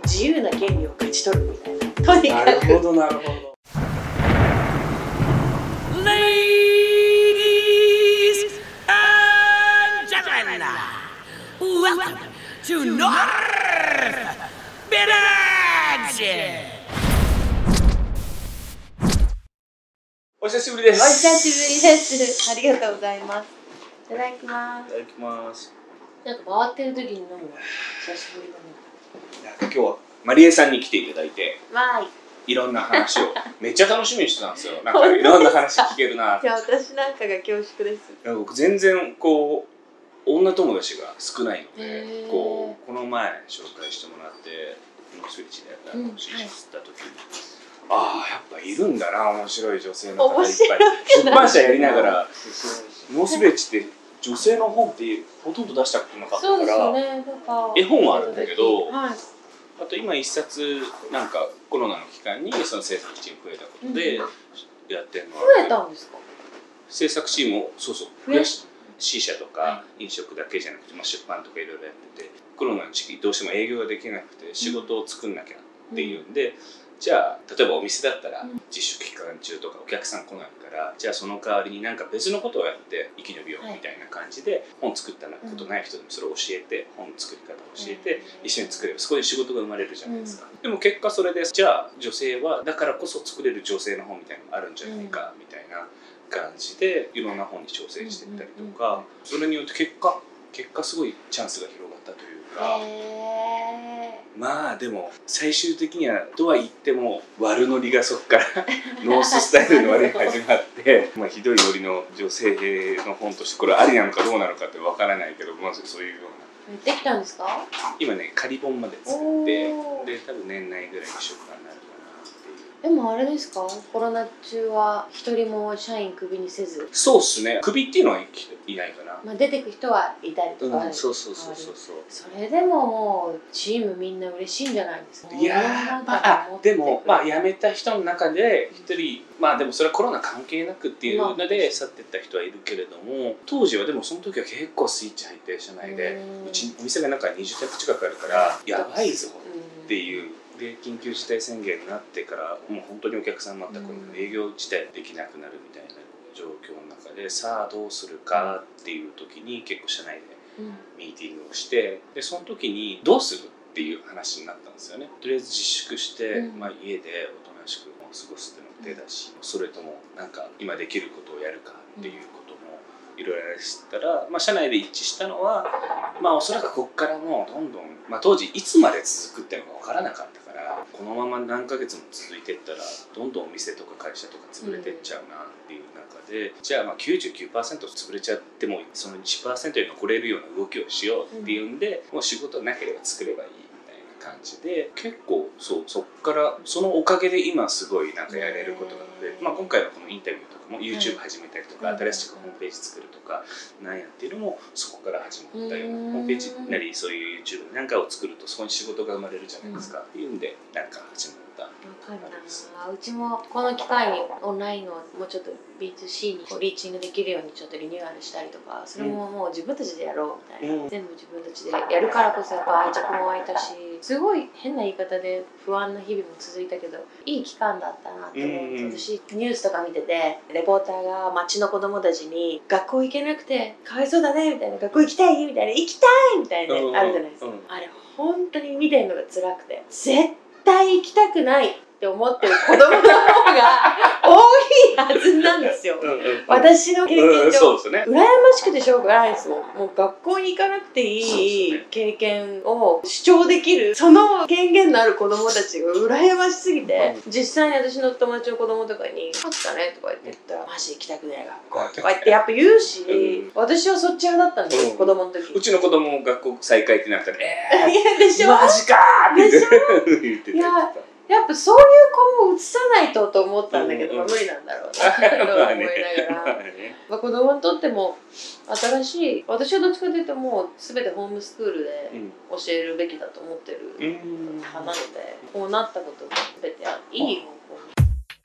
自由な権利を勝ち取るみたいな。とにかく。 なるほどなるほど。 Ladies and gentlemen, welcome to North Village! お久しぶりです。 お久しぶりです。ありがとうございます。いただきます。 いただきます。 なんか回ってる時に飲むの久しぶりだね。 なんか今日はマリエさんに来ていただいて、 わーい。 いろんな話をめっちゃ楽しみにしてたんですよ。なんかいろんな話聞けるな。 じゃあ私なんかが恐縮です。 僕全然こう女友達が少ないので、この前紹介してもらってノースイッチで知った時に、ああやっぱいるんだな、面白い女性の方いっぱい。出版社やりながらノースビレッジって女性の本ってほとんど出したことなかったから、絵本はあるんだけど、あと今一冊なんかコロナの期間にその制作チーム増えたことでやってるのは、 増えたんですか？ 制作チームを増やし、C 社とか飲食だけじゃなくて、出版とかいろいろやってて、コロナの時期どうしても営業ができなくて仕事を作んなきゃっていうんで、じゃあ例えばお店だったら自粛期間中とかお客さん来ないから、じゃあその代わりになんか別のことをやって生き延びようみたいな感じで、本作ったことない人でもそれを教えて、本の作り方を教えて一緒に作ればそこで仕事が生まれるじゃないですか。でも結果それで、じゃあ女性はだからこそ作れる女性の本みたいなのがあるんじゃないかみたいな感じでいろんな本に挑戦していったりとか、それによって結果すごいチャンスが広がったというか。まあでも最終的にはとは言っても悪ノリがそこからノーススタイルの悪い始まって、ひどいノリの女性の本としてこれありなのかどうなのかってわからないけど、そういうような。 できたんですか？ 今ね仮本まで作って、で多分年内ぐらいに出版になるかなっていう。 でもあれですか、コロナ中は一人も社員クビにせず。 そうっすね、クビっていうのはいないかな。 出てく人はいたりとか、 そう。それでももうチームみんな嬉しいんじゃないですか。 いやでも辞めた人の中で一人、でもそれはコロナ関係なくっていうので去っていった人はいるけれども、当時はでもその時は結構スイッチ入って社内で、うちお店がなんか20店舗近くあるからやばいぞっていう。で緊急事態宣言になってからもう本当にお客さん全く営業自体できなくなるみたいな状況の中で、さあどうするかっていう時に結構社内でミーティングをして、でその時にどうするっていう話になったんですよね。とりあえず自粛して、家でおとなしく過ごすっていうのも手だし、それともなんか今できることをやるかっていうこともいろいろやったら、社内で一致したのは、おそらくここからもうどんどん、当時いつまで続くっていうのが分からなかったから、このまま何ヶ月も続いていったらどんどんお店とか会社とか潰れてっちゃうなっていう中で、じゃあ99% 潰れちゃってもその 1% に残れるような動きをしようっていうんで、もう仕事なければ作ればいいみたいな感じで、結構そっからそのおかげで今すごいなんかやれることが増えて、今回のこのインタビューとかも YouTube 始めたりとか、新しくホームページ作るとかなんやっていうのもそこから始まったような、ホームページなりそういう YouTube なんかを作るとそこに仕事が生まれるじゃないですかっていうんでなんか始まった。 わかるな。うちもこの機会にオンラインをもうちょっと B2C にリーチングできるようにちょっとリニューアルしたりとか、それももう自分たちでやろうみたいな、全部自分たちでやるからこそやっぱ愛着も湧いたし、すごい変な言い方で不安な日々も続いたけどいい期間だったなって思う。私ニュースとか見ててレポーターが街の子供たちに学校行けなくてかわいそうだねみたいな、学校行きたいみたいな、行きたいみたいなあるじゃないですか。あれ本当に見てるのが辛くて、絶対行きたくないって思ってる子供の方が多いはずなんですよ。私の経験上、羨ましくてしょうがないですもん。もう学校に行かなくていい経験を主張できるその権限のある子供たちが羨ましすぎて、実際に私の友達の子供とかに「あったね」とか言ったら「マジ行きたくねえ学校」とか言ってやっぱ言うし、私はそっち派だったんですよ、子供の時。 うちの子供も学校再開ってなったら「 いやでしょ、 マジかー」って言ってた。 やっぱそういう子も移さないとと思ったんだけど、無理なんだろうなと思いながら、子供にとっても新しい、私はどっちかというともう全てホームスクールで教えるべきだと思ってる派なので、こうなったことも全ていい方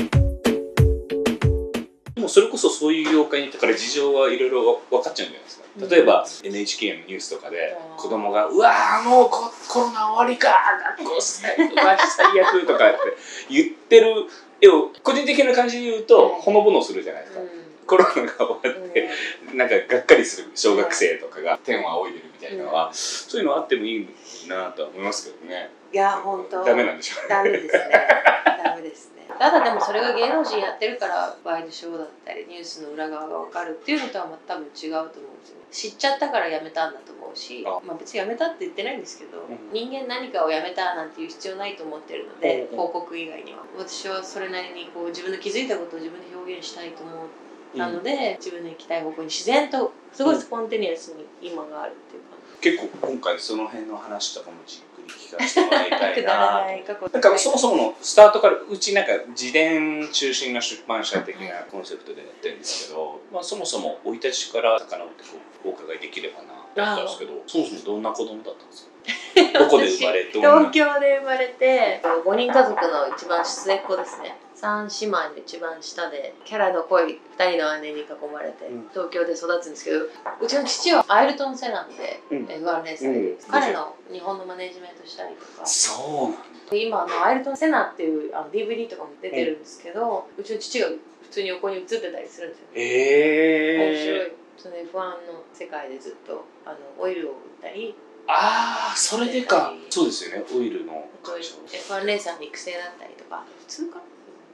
向に。 もうそれこそそういう業界にいたから事情はいろいろ分かっちゃうんじゃないですか。 例えば NHK のニュースとかで子供が「うわーもうコロナ終わりか学校最悪」とかって言ってる絵を個人的な感じで言うとほのぼのするじゃないですか。コロナが終わってなんかがっかりする小学生とかが天を仰いでるみたいなのはそういうのあってもいいなとは思いますけどね。 いや本当ダメなんでしょうね。 ダメですね。ダメですね。ただでもそれが芸能人やってるからワイドショーだったりニュースの裏側が分かるっていうのとは多分違うと思うんですよね。知っちゃったからやめたんだと思うし、まあ別にやめたって言ってないんですけど、人間何かをやめたなんていう必要ないと思ってるので、広告以外には私はそれなりにこう自分の気づいたことを自分で表現したいと思ったので、自分の行きたい方向に自然とすごいスポンテニアスに今があるっていうか。 結構今回その辺の話とかもじっくり聞かせてもらいたいな。 なんかそもそものスタートからうちなんか自伝中心の出版社的なコンセプトでやってるんですけど、まあそもそも生い立ちから遡ってお伺いできればなと思ったんですけど、そもそもどんな子供だったんですか？どこで生まれて東京で生まれて5人家族の一番末っ子ですね。3姉妹の一番下でキャラの濃い2人の姉に囲まれて東京で育つんですけど、うちの父はアイルトン・セナンで F1 レースで、彼の日本のマネージメントしたりとか。 そうなんだ。 今アイルトン・セナっていうDVD とかも出てるんですけど、うちの父が普通に横に映ってたりするんですよ。面白い。その F1 の世界でずっとオイルを売ったり。 ああ、それでか。そうですよね、オイルの会社。F1 レーサーの育成だったりとか、普通か。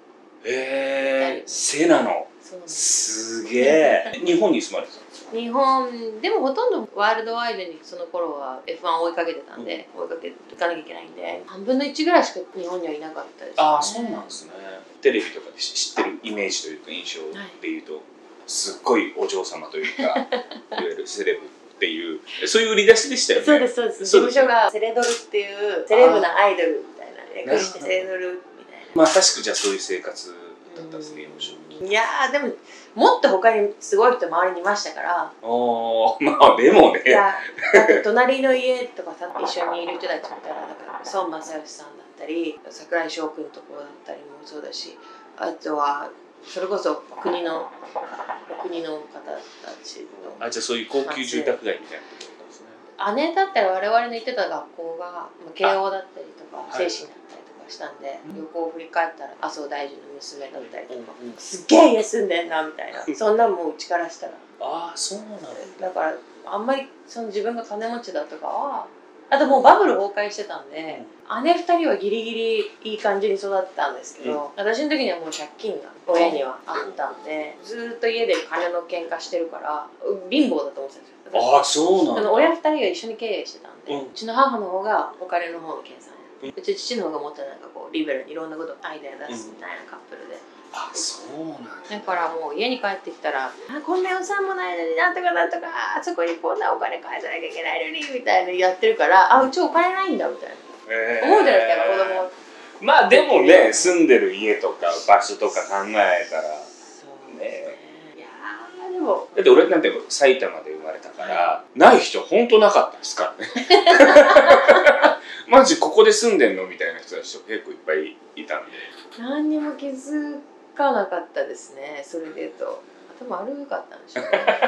セナの。すげえ。日本に住まれてたんですか？ 日本でもほとんどワールドワイドにその頃は F1 追いかけてたんで、追いかけていかなきゃいけないんで、半分の1ぐらいしか日本にはいなかったですね。 ああ、そうなんですね。テレビとかで知ってるイメージというか印象でいうと、すっごいお嬢様というか、いわゆるセレブっていうそういう売り出しでしたよね。 そうですそうです。事務所がセレドルっていうセレブなアイドルみたいな略してセレドルみたいな。 まあ確かじゃあそういう生活だったんですね。 いやーでももっと他にすごい人周りにいましたから。 まあでもね。 いやだって隣の家とかさ一緒にいる人たちみたいな孫正義さんだったり櫻井翔くんとこだったりもそうだし、あとはそれこそ国の方たちの。 じゃあそういう高級住宅街みたいなところですね。 姉だったら我々の行ってた学校が慶応だったりとか精神だったりとかしたんで、横を振り返ったら麻生大臣の娘だったりとか、すっげえ家住んでんなみたいな、そんなもううちからしたら。 そうなんだ。 だからあんまりその自分が金持ちだとかは、あともうバブル崩壊してたんで、姉2人はギリギリいい感じに育ったんですけど、私の時にはもう借金が親にはあったんで、ずっと家で金の喧嘩してるから貧乏だと思ってたんですよ。 そうなんだ。 親2人が一緒に経営してたんで、うちの母の方がお金の方の計算やって、うち父の方がもっとなんかこうリベラルにいろんなことアイデア出すみたいなカップルで。 そうなんだ。 だからもう家に帰ってきたらこんな予算もないのになんとかなんとかあそこにこんなお金返さなきゃいけないのにみたいなやってるから、うちお金ないんだみたいな、思うじゃないですか子供。 まあでもね、住んでる家とか場所とか考えたらそうね。いやでもだって俺なんて埼玉で生まれたから、ない人本当なかったですからね。マジここで住んでんのみたいな人たち結構いっぱいいたんで、 何にも気づかなかったですね。それで言うと頭悪かったんでしょう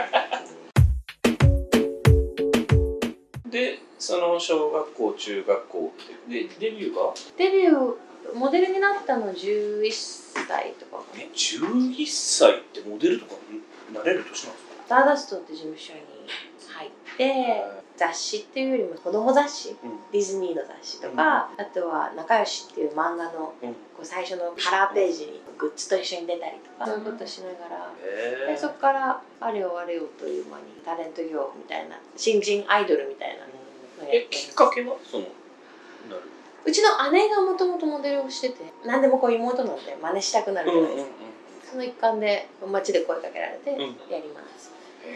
ね。でその小学校中学校でデビューモデルになったの11歳とか。 11歳ってモデルとかなれる年なんですか？ スターダストって事務所に入って雑誌っていうよりも子供雑誌、ディズニーの雑誌とか、あとは仲良しっていう漫画のこう最初のカラーページにグッズと一緒に出たりとか、そういうことしながら、でそこからあれよあれよという間にタレント業みたいな新人アイドルみたいなのやって。 きっかけはうちの姉がもともとモデルをしてて、何でもこう妹なんで真似したくなるじゃないですか。その一環で街で声かけられてやります。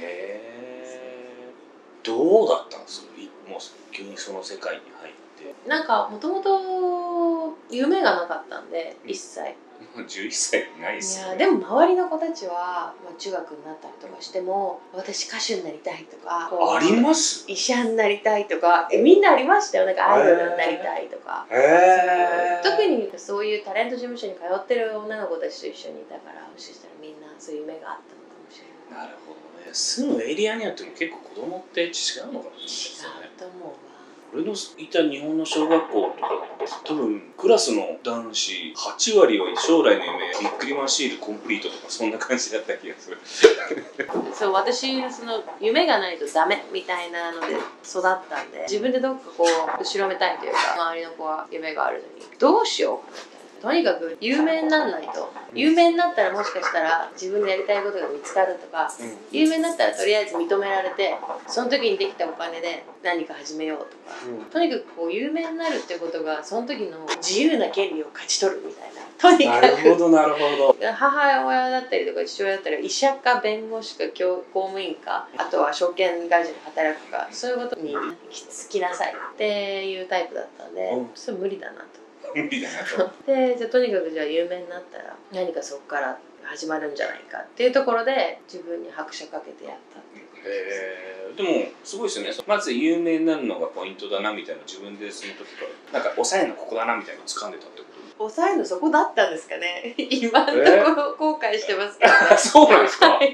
どうだったんですか？もう急にその世界に入って。 なんかもともと夢がなかったんで、一切。 11歳ないっすよね。 いやでも周りの子たちは、中学になったりとかしても私歌手になりたいとか、 あります？ 医者になりたいとか、みんなありましたよ。なんかアイドルになりたいとか。特にそういうタレント事務所に通ってる女の子たちと一緒にいたから、もしかしたらみんなそういう夢があったのかもしれない。 なるほどね。住むエリアによっても結構子供って違うのかもしれないですね。 違うと思うわ。 俺のいた日本の小学校とか多分クラスの男子8割は将来の夢ビックリマンシールコンプリートとかそんな感じだった気がする。 そう、私その夢がないとダメみたいなので育ったんで、自分でどっかこう後ろめたいというか、周りの子は夢があるのにどうしようかな。とにかく有名にならないと、有名になったらもしかしたら自分でやりたいことが見つかるとか、有名になったらとりあえず認められて、その時にできたお金で何か始めようとか、とにかくこう有名になるっていうことがその時の自由な権利を勝ち取るみたいな。とにかくなるほどなるほど。 母親だったりとか父親だったり、医者か弁護士か公務員か、あとは証券会社で働くか、そういうことに行き着きなさいっていうタイプだったんで、それ無理だなと。 無理だなと。 で、じゃあとにかくじゃあ有名になったら何かそこから始まるんじゃないかっていうところで自分に拍車かけてやったっていうことです。 でもすごいですよね。まず有名になるのがポイントだなみたいな、自分でその時からなんか抑えのここだなみたいなのを掴んでたってこと。 抑えのそこだったんですかね。今のところ後悔してますけど、ね。 そうなんですか。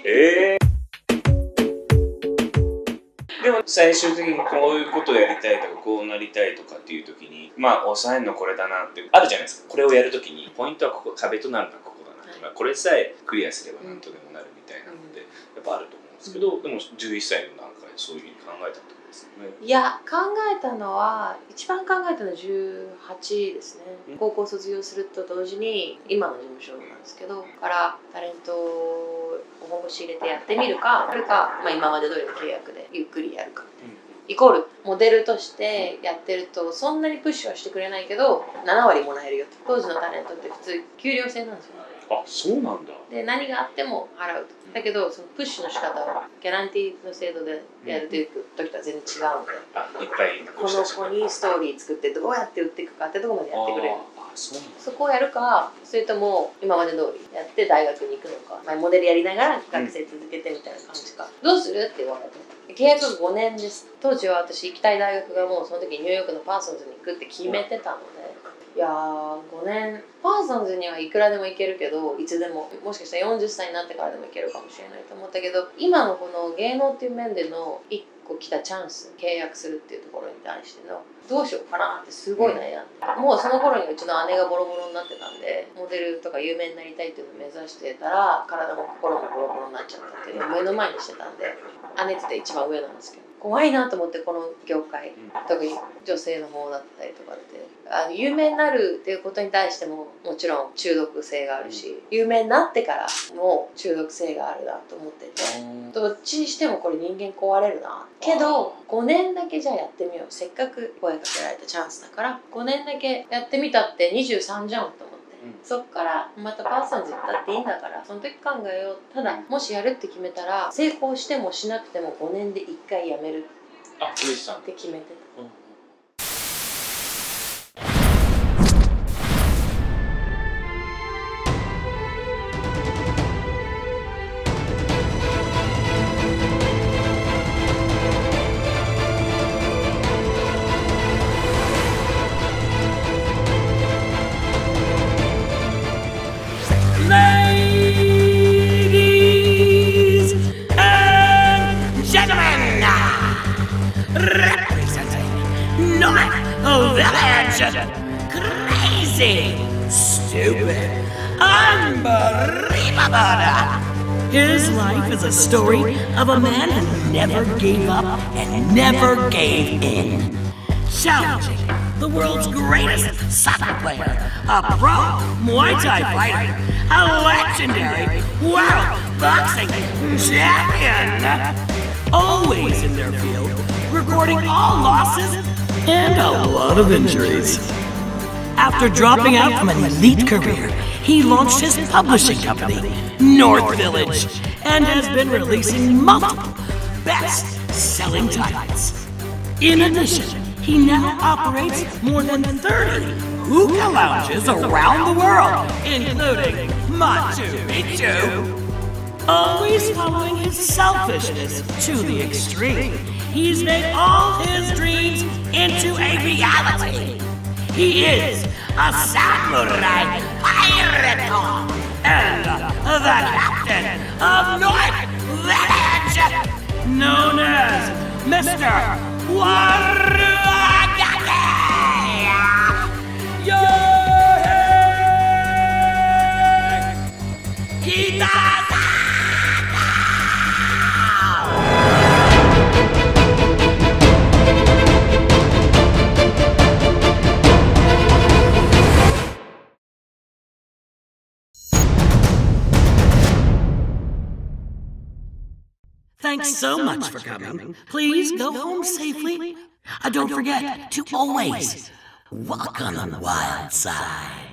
でも最終的にこういうことをやりたいとかこうなりたいとかっていう時に、まあ抑えるのこれだなってあるじゃないですか。これをやる時にポイントはここ、壁となるのはここだなとか、これさえクリアすればなんとでもなるみたいなので、やっぱあると思うんですけど、でも11歳の段階でそういうふうに考えたってことですよね。 いや、考えたのは一番考えたのは18ですね。高校卒業すると同時に今の事務所なんですけどからタレントを本腰入れてやってみるか、それか、まあ、今まで通りの契約でゆっくりやるか、イコールモデルとしてやってるとそんなにプッシュはしてくれないけど7割もらえるよと。当時のタレントって普通給料制なんですよ。 あ、そうなんだ。 で、何があっても払うと。だけどそのプッシュの仕方はギャランティーの制度でやるという時とは全然違うので、 いっぱいこの子にストーリー作ってどうやって売っていくかってところまでやってくれる。 そうなんだ。 そこをやるか、それとも今まで通りやって大学に行くのか、まあ、モデルやりながら学生続けてみたいな感じか、どうするって言われて、契約5年です。当時は私行きたい大学がもうその時ニューヨークのパーソンズに行くって決めてたので、いやー5年パーソンズにはいくらでも行けるけど、いつでももしかしたら40歳になってからでも行けるかもしれないと思ったけど、今のこの芸能っていう面での1個来たチャンス、契約するっていうところに対してのどうしようかなってすごい悩んで、もうその頃にうちの姉がボロボロになってたんで、モデルとか有名になりたいっていうのを目指してたら体も心もボロボロになっちゃったっていうのを目の前にしてたんで、姉って一番上なんですけど怖いなと思って、この業界、特に女性の方だったりとかって有名になるっていうことに対してももちろん中毒性があるし、有名になってからも中毒性があるなと思ってて、どっちにしてもこれ人間壊れるなけど、5年だけじゃあやってみよう、せっかく声かけられたチャンスだから5年だけやってみたって23じゃんと思って、そっからまたパーソンズ行ったっていいんだからその時考えよう。ただもしやるって決めたら成功してもしなくても5年で1回やめるって決めてた。 Ladies and gentlemen, representing North Village, crazy, stupid, unbelievable. His life is a story of a man who never gave up and never gave in. Challenging the world's greatest soccer player, a pro Muay Thai fighter, a legendary world boxing champion. Always in their field, recording all losses and a lot of injuries. After dropping out from an elite career, he launched his publishing company, North Village, and has been releasing multiple best-selling titles. In addition, he now operates more than 30 hookah lounges around the world, including Machu Picchu. Always following his selfishness to the extreme, he's made all his dreams into a reality. He is a samurai pirate and the captain of North village known as Mr. Waruagaki! Yohei Kitazaka! Thanks so much for coming. Please go home safely. Don't forget to always walk on the wild side.